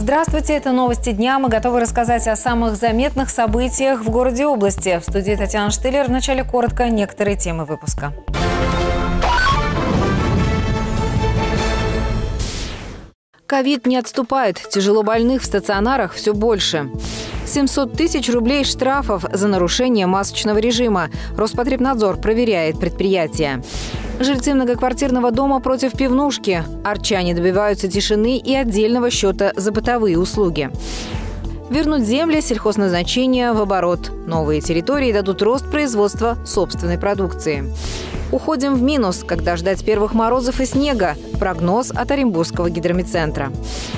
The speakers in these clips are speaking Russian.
Здравствуйте, это новости дня. Мы готовы рассказать о самых заметных событиях в городе и области. В студии Татьяна Штылер. Вначале коротко некоторые темы выпуска. Ковид не отступает. Тяжело больных в стационарах все больше. 700 тысяч рублей штрафов за нарушение масочного режима. Роспотребнадзор проверяет предприятия. Жильцы многоквартирного дома против пивнушки. Арчане добиваются тишины и отдельного счета за бытовые услуги. Вернуть земли сельхозназначения в оборот. Новые территории дадут рост производства собственной продукции. Уходим в минус, когда ждать первых морозов и снега. Прогноз от Оренбургского гидрометцентра.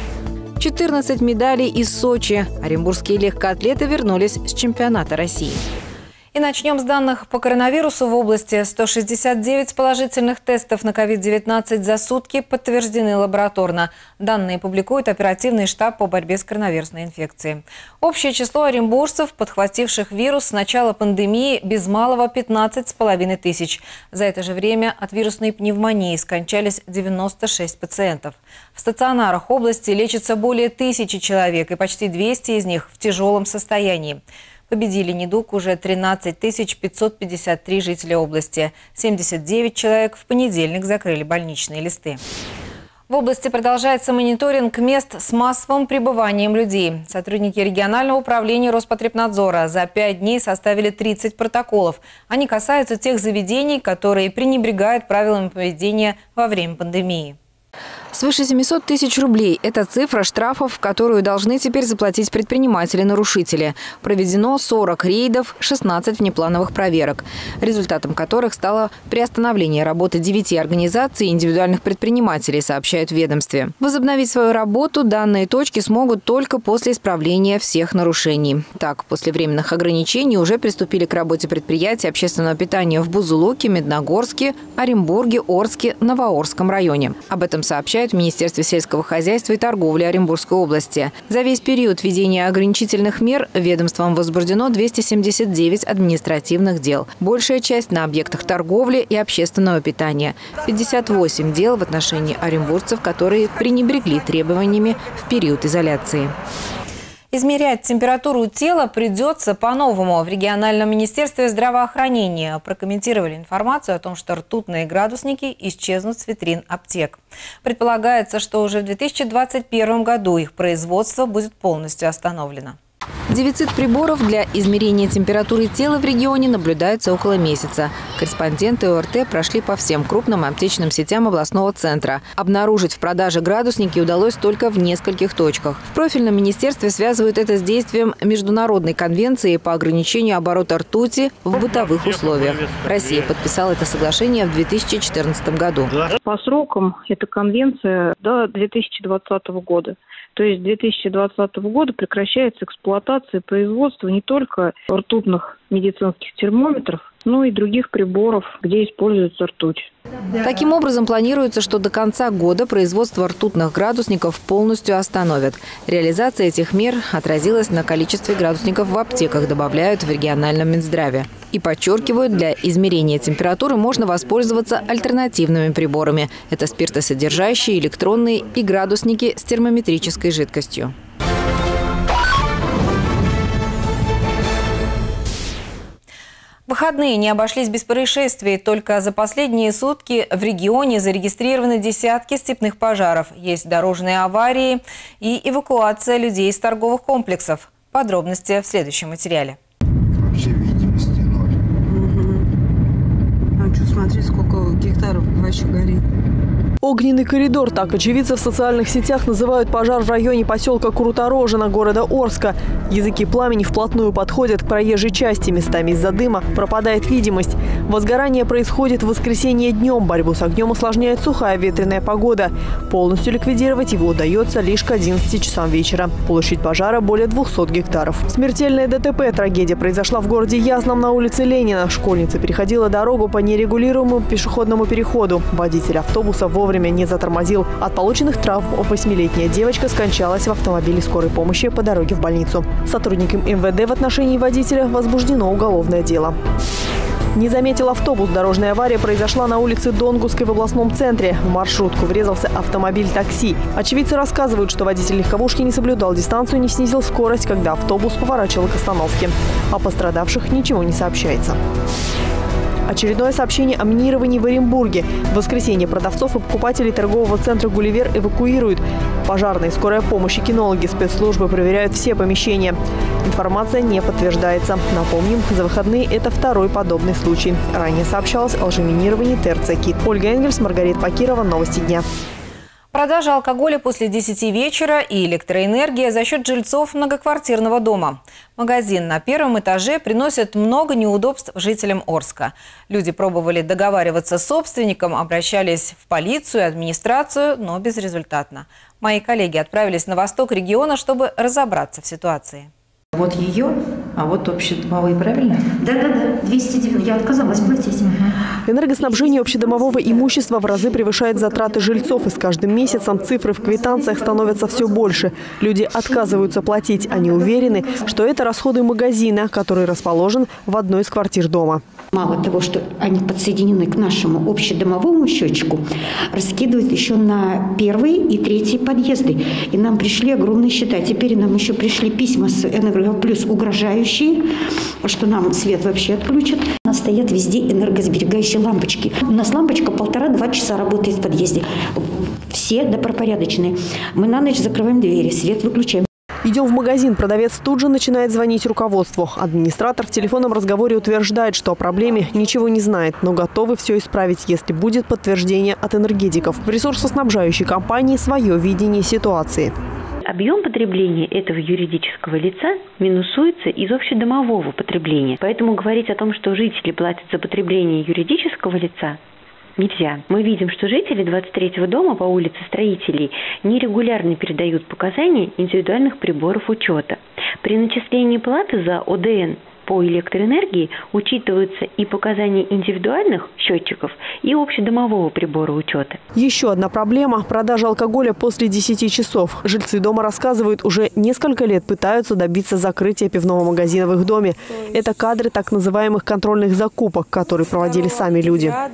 14 медалей из Сочи. Оренбургские легкоатлеты вернулись с чемпионата России. И начнем с данных по коронавирусу в области. 169 положительных тестов на COVID-19 за сутки подтверждены лабораторно. Данные публикует оперативный штаб по борьбе с коронавирусной инфекцией. Общее число оренбуржцев, подхвативших вирус с начала пандемии, без малого 15,5 тысяч. За это же время от вирусной пневмонии скончались 96 пациентов. В стационарах области лечится более 1000 человек, и почти 200 из них в тяжелом состоянии. Победили недуг уже 13 553 жителя области. 79 человек в понедельник закрыли больничные листы. В области продолжается мониторинг мест с массовым пребыванием людей. Сотрудники регионального управления Роспотребнадзора за 5 дней составили 30 протоколов. Они касаются тех заведений, которые пренебрегают правилами поведения во время пандемии. Свыше 700 тысяч рублей – это цифра штрафов, которую должны теперь заплатить предприниматели-нарушители. Проведено 40 рейдов, 16 внеплановых проверок, результатом которых стало приостановление работы 9 организаций и индивидуальных предпринимателей, сообщают в ведомстве. Возобновить свою работу данные точки смогут только после исправления всех нарушений. Так, после временных ограничений уже приступили к работе предприятий общественного питания в Бузулуке, Медногорске, Оренбурге, Орске, Новоорском районе. Об этом сообщают в Министерстве сельского хозяйства и торговли Оренбургской области. За весь период введения ограничительных мер ведомством возбуждено 279 административных дел. Большая часть на объектах торговли и общественного питания. 58 дел в отношении оренбуржцев, которые пренебрегли требованиями в период изоляции. Измерять температуру тела придется по-новому. В региональном министерстве здравоохранения прокомментировали информацию о том, что ртутные градусники исчезнут с витрин аптек. Предполагается, что уже в 2021 году их производство будет полностью остановлено. Дефицит приборов для измерения температуры тела в регионе наблюдается около месяца. Корреспонденты ОРТ прошли по всем крупным аптечным сетям областного центра. Обнаружить в продаже градусники удалось только в нескольких точках. В профильном министерстве связывают это с действием Международной конвенции по ограничению оборота ртути в бытовых условиях. Россия подписала это соглашение в 2014 году. По срокам эта конвенция до 2020 года. То есть с 2020 года прекращается эксплуатация и производство не только ртутных медицинских термометров, но и других приборов, где используется ртуть. Таким образом, планируется, что до конца года производство ртутных градусников полностью остановят. Реализация этих мер отразилась на количестве градусников в аптеках, добавляют в региональном Минздраве. И подчеркивают, для измерения температуры можно воспользоваться альтернативными приборами. Это спиртосодержащие, электронные и градусники с термометрической жидкостью. Выходные не обошлись без происшествий. Только за последние сутки в регионе зарегистрированы десятки степных пожаров. Есть дорожные аварии и эвакуация людей из торговых комплексов. Подробности в следующем материале. Вообще видимости ноль. А что, смотри, сколько гектаров вообще горит. Огненный коридор. Так очевидцы в социальных сетях называют пожар в районе поселка Круторожино города Орска. Языки пламени вплотную подходят к проезжей части. Местами из-за дыма пропадает видимость. Возгорание происходит в воскресенье днем. Борьбу с огнем усложняет сухая ветреная погода. Полностью ликвидировать его удается лишь к 11 часам вечера. Площадь пожара более 200 гектаров. Смертельная ДТП. Трагедия произошла в городе Ясном на улице Ленина. Школьница переходила дорогу по нерегулируемому пешеходному переходу. Водитель автобуса вовремя не затормозил. От полученных травм 8-летняя девочка скончалась в автомобиле скорой помощи по дороге в больницу. Сотрудникам МВД в отношении водителя возбуждено уголовное дело. Не заметил автобус. Дорожная авария произошла на улице Донгусской в областном центре. В маршрутку врезался автомобиль такси. Очевидцы рассказывают, что водитель легковушки не соблюдал дистанцию и не снизил скорость, когда автобус поворачивал к остановке. О пострадавших ничего не сообщается. Очередное сообщение о минировании в Оренбурге. В воскресенье продавцов и покупателей торгового центра «Гулливер» эвакуируют. Пожарные, скорая помощь и кинологи спецслужбы проверяют все помещения. Информация не подтверждается. Напомним, за выходные это второй подобный случай. Ранее сообщалось о лжеминировании ТРЦ «Кит». Ольга Энгельс, Маргарита Пакирова. Новости дня. Продажа алкоголя после 10 вечера и электроэнергия за счет жильцов многоквартирного дома. Магазин на первом этаже приносит много неудобств жителям Орска. Люди пробовали договариваться с собственником, обращались в полицию и администрацию, но безрезультатно. Мои коллеги отправились на восток региона, чтобы разобраться в ситуации. Вот ее, а вот общедомовые, правильно? Да, 290. Я отказалась платить. Энергоснабжение общедомового имущества в разы превышает затраты жильцов, и с каждым месяцем цифры в квитанциях становятся все больше. Люди отказываются платить. Они уверены, что это расходы магазина, который расположен в одной из квартир дома. Мало того, что они подсоединены к нашему общедомовому счетчику, раскидывают еще на первые и третьи подъезды. И нам пришли огромные счета. Теперь нам еще пришли письма с «Энергоплюс» угрожающие, что нам свет вообще отключат. У нас стоят везде энергосберегающие лампочки. У нас лампочка 1,5-2 часа работает в подъезде. Все добропорядочные. Мы на ночь закрываем двери, свет выключаем. Идем в магазин. Продавец тут же начинает звонить руководству. Администратор в телефонном разговоре утверждает, что о проблеме ничего не знает, но готовы все исправить, если будет подтверждение от энергетиков. В ресурсоснабжающей компании свое видение ситуации. Объем потребления этого юридического лица минусуется из общедомового потребления. Поэтому говорить о том, что жители платят за потребление юридического лица, нельзя. Мы видим, что жители 23-го дома по улице Строителей нерегулярно передают показания индивидуальных приборов учета. При начислении платы за ОДН по электроэнергии учитываются и показания индивидуальных счетчиков, и общедомового прибора учета. Еще одна проблема – продажа алкоголя после 10 часов. Жильцы дома рассказывают, уже несколько лет пытаются добиться закрытия пивного магазина в их доме. Это кадры так называемых контрольных закупок, которые проводили сами люди. А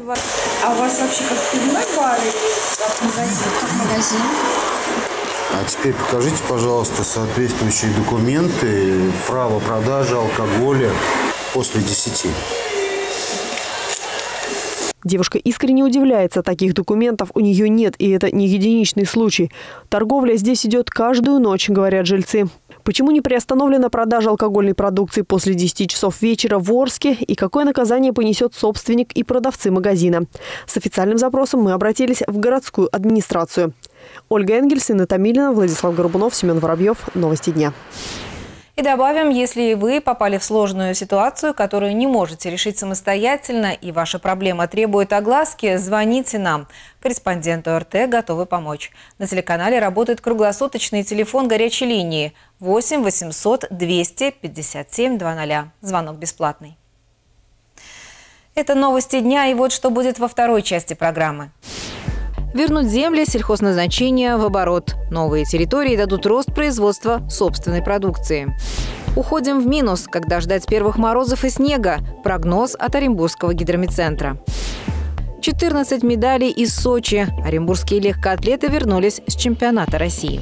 у вас вообще как пивной бар или как магазин? А теперь покажите, пожалуйста, соответствующие документы, право продажи алкоголя после 10. Девушка искренне удивляется, таких документов у нее нет, и это не единичный случай. Торговля здесь идет каждую ночь, говорят жильцы. Почему не приостановлена продажа алкогольной продукции после 10 часов вечера в Орске и какое наказание понесет собственник и продавцы магазина? С официальным запросом мы обратились в городскую администрацию. Ольга Энгельс, Инна Томилина, Владислав Горбунов, Семен Воробьев. Новости дня. И добавим, если вы попали в сложную ситуацию, которую не можете решить самостоятельно, и ваша проблема требует огласки, звоните нам. Корреспонденту РТ готовы помочь. На телеканале работает круглосуточный телефон горячей линии 8 800 257 00. Звонок бесплатный. Это новости дня, и вот что будет во второй части программы. Вернуть земли сельхозназначения в оборот. Новые территории дадут рост производства собственной продукции. Уходим в минус, когда ждать первых морозов и снега. Прогноз от Оренбургского гидромедцентра. 14 медалей из Сочи. Оренбургские легкоатлеты вернулись с чемпионата России.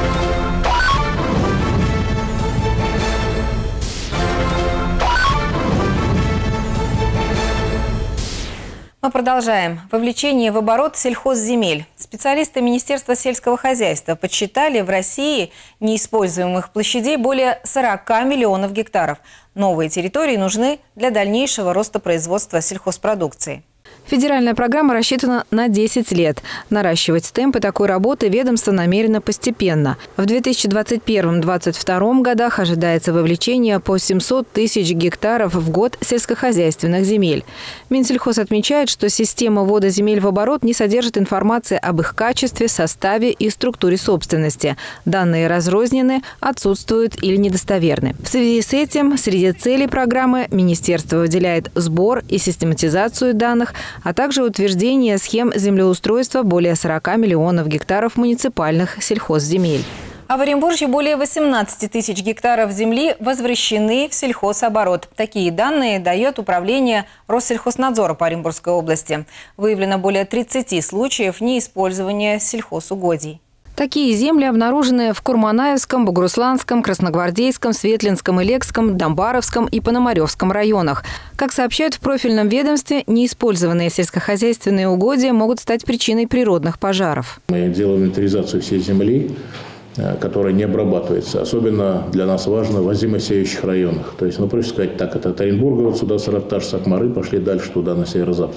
Мы продолжаем. Вовлечение в оборот сельхозземель. Специалисты Министерства сельского хозяйства подсчитали в России неиспользуемых площадей более 40 миллионов гектаров. Новые территории нужны для дальнейшего роста производства сельхозпродукции. Федеральная программа рассчитана на 10 лет. Наращивать темпы такой работы ведомство намерено постепенно. В 2021-2022 годах ожидается вовлечение по 700 тысяч гектаров в год сельскохозяйственных земель. Минсельхоз отмечает, что система ввода земель в оборот не содержит информации об их качестве, составе и структуре собственности. Данные разрознены, отсутствуют или недостоверны. В связи с этим среди целей программы министерство выделяет сбор и систематизацию данных, а также утверждение схем землеустройства более 40 миллионов гектаров муниципальных сельхозземель. А в Оренбурге более 18 тысяч гектаров земли возвращены в сельхозоборот. Такие данные дает управление Россельхознадзора по Оренбургской области. Выявлено более 30 случаев неиспользования сельхозугодий. Такие земли обнаружены в Курманаевском, Бугурусланском, Красногвардейском, Светлинском, Илекском, Домбаровском и Пономаревском районах. Как сообщают в профильном ведомстве, неиспользованные сельскохозяйственные угодья могут стать причиной природных пожаров. Мы делаем инвентаризацию всей земли, которая не обрабатывается. Особенно для нас важно в зимосеющих районах. То есть, проще сказать так, это от Оренбурга вот сюда, Саратташ, Сакмары, пошли дальше туда, на северо-запад.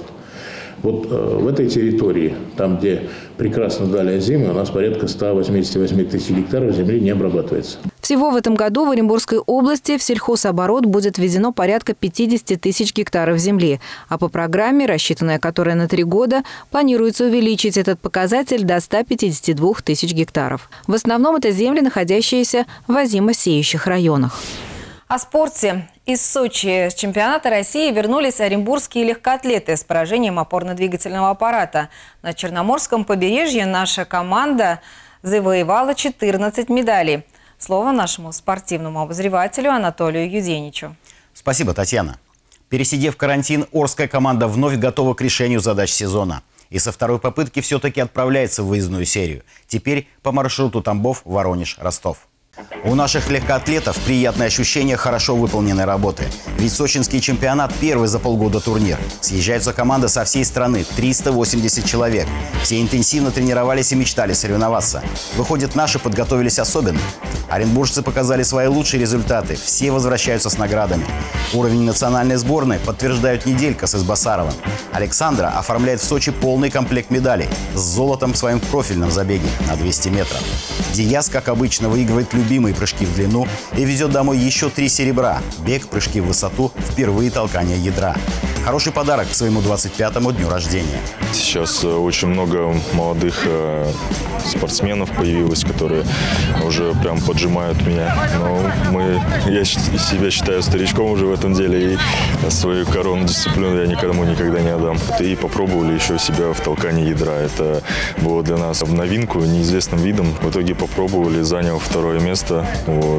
Вот в этой территории, там, где прекрасно дали озимы, у нас порядка 188 тысяч гектаров земли не обрабатывается. Всего в этом году в Оренбургской области в сельхозоборот будет введено порядка 50 тысяч гектаров земли. А по программе, рассчитанная которая на 3 года, планируется увеличить этот показатель до 152 тысяч гектаров. В основном это земли, находящиеся в озимосеющих районах. О спорте. Из Сочи с чемпионата России вернулись оренбургские легкоатлеты с поражением опорно-двигательного аппарата. На Черноморском побережье наша команда завоевала 14 медалей. Слово нашему спортивному обозревателю Анатолию Юденичу. Спасибо, Татьяна. Пересидев карантин, орская команда вновь готова к решению задач сезона. И со второй попытки все-таки отправляется в выездную серию. Теперь по маршруту Тамбов, Воронеж, Ростов. У наших легкоатлетов приятное ощущение хорошо выполненной работы. Ведь сочинский чемпионат – первый за полгода турнир. Съезжаются команды со всей страны – 380 человек. Все интенсивно тренировались и мечтали соревноваться. Выходит, наши подготовились особенно. Оренбуржцы показали свои лучшие результаты. Все возвращаются с наградами. Уровень национальной сборной подтверждают Неделька с Избасаровым. Александра оформляет в Сочи полный комплект медалей с золотом в своем профильном забеге на 200 метров. Диас, как обычно, выигрывает любимые прыжки в длину и везет домой еще 3 серебра. Бег, прыжки в высоту, впервые толкание ядра. Хороший подарок к своему 25-му дню рождения. Сейчас очень много молодых спортсменов появилось, которые уже прям поджимают меня. Но я себя считаю старичком уже в этом деле, и свою коронную дисциплину я никому никогда не отдам. И попробовали еще себя в толкании ядра. Это было для нас в новинку, неизвестным видом. В итоге попробовали, занял 2-е место.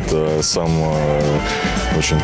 Сам очень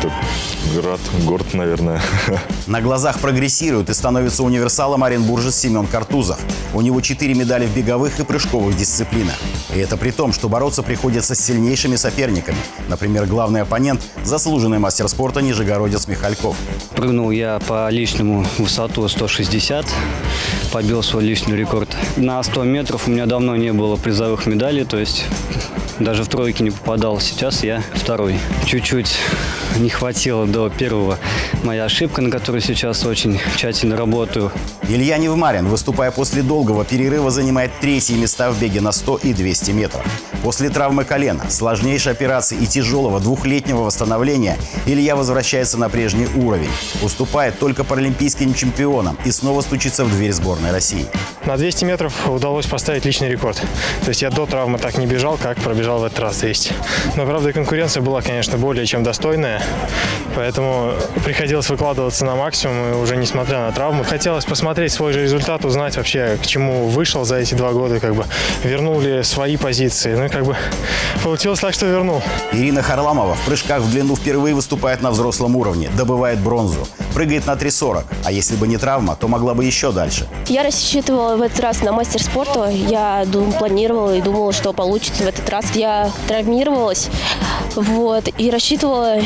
горд, наверное. На глазах прогрессирует и становится универсалом оренбуржец Семен Картузов. У него 4 медали в беговых и прыжковых дисциплинах. И это при том, что бороться приходится с сильнейшими соперниками. Например, главный оппонент – заслуженный мастер спорта нижегородец Михальков. Прыгнул я по личному высоту 160, побил свой личный рекорд. На 100 метров у меня давно не было призовых медалей, то есть даже в тройке не попадал. Сейчас я 2-й. Чуть-чуть не хватило до 1-го. Моя ошибка, на которой сейчас очень тщательно работаю. Илья Невмарин, выступая после долгого перерыва, занимает 3-е места в беге на 100 и 200 метров. После травмы колена, сложнейшей операции и тяжелого 2-летнего восстановления Илья возвращается на прежний уровень. Уступает только паралимпийским чемпионам и снова стучится в дверь сборной России. На 200 метров удалось поставить личный рекорд. То есть я до травмы так не бежал, как пробежал в этот раз 200. Но, правда, конкуренция была, конечно, более чем достойная. Поэтому приходилось выкладываться на максимум, и уже несмотря на травму. Хотелось посмотреть свой же результат, узнать вообще, к чему вышел за эти 2 года, вернул ли свои позиции. Получилось так, что вернул. Ирина Харламова в прыжках в длину впервые выступает на взрослом уровне, добывает бронзу. Прыгает на 3,40, а если бы не травма, то могла бы еще дальше. Я рассчитывала в этот раз на мастер спорта. Я планировала и думала, что получится в этот раз. Я травмировалась, и рассчитывала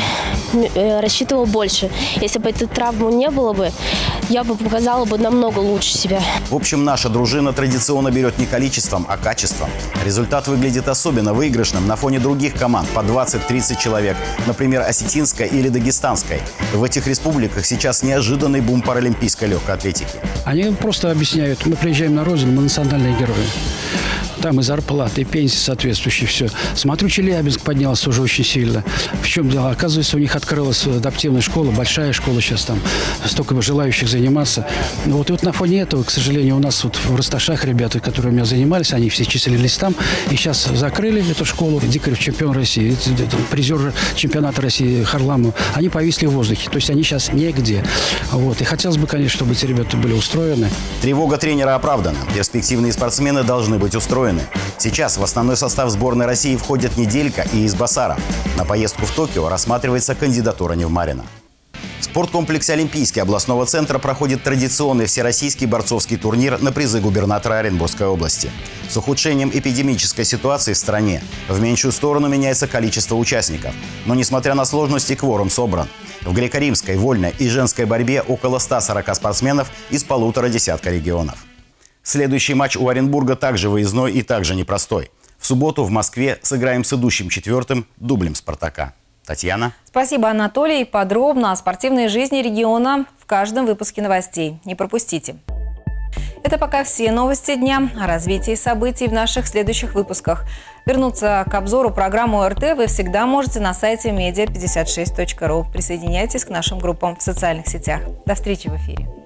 больше. Если бы этой травмы не было бы, я бы показала бы намного лучше себя. В общем, наша дружина традиционно берет не количеством, а качеством. Результат выглядит особенно выигрышным на фоне других команд по 20-30 человек, например, осетинской или дагестанской. В этих республиках сейчас неожиданный бум паралимпийской легкой атлетики. Они просто объясняют, мы приезжаем на родину, мы национальные герои. Там и зарплаты, и пенсии соответствующие, все. Смотрю, Челябинск поднялся уже очень сильно. В чем дело? Оказывается, у них открылась адаптивная школа, большая школа сейчас там, столько желающих заниматься. И вот на фоне этого, к сожалению, у нас в Росташах ребята, которые у меня занимались, они все числились там, и сейчас закрыли эту школу. Дикарев чемпион России, призер чемпионата России Харламов, они повисли в воздухе, то есть они сейчас нигде. И хотелось бы, конечно, чтобы эти ребята были устроены. Тревога тренера оправдана. Перспективные спортсмены должны быть устроены. настроены. Сейчас в основной состав сборной России входят Неделька и Избасаров. На поездку в Токио рассматривается кандидатура Невмарина. В спорткомплексе «Олимпийский» областного центра проходит традиционный всероссийский борцовский турнир на призы губернатора Оренбургской области. С ухудшением эпидемической ситуации в стране в меньшую сторону меняется количество участников. Но, несмотря на сложности, кворум собран. В греко-римской, вольной и женской борьбе около 140 спортсменов из 1,5 десятка регионов. Следующий матч у Оренбурга также выездной и также непростой. В субботу в Москве сыграем с идущим 4-м дублем «Спартака». Татьяна. Спасибо, Анатолий. Подробно о спортивной жизни региона в каждом выпуске новостей. Не пропустите. Это пока все новости дня. О развитии событий в наших следующих выпусках. Вернуться к обзору программы ОРТ вы всегда можете на сайте media56.ru. Присоединяйтесь к нашим группам в социальных сетях. До встречи в эфире.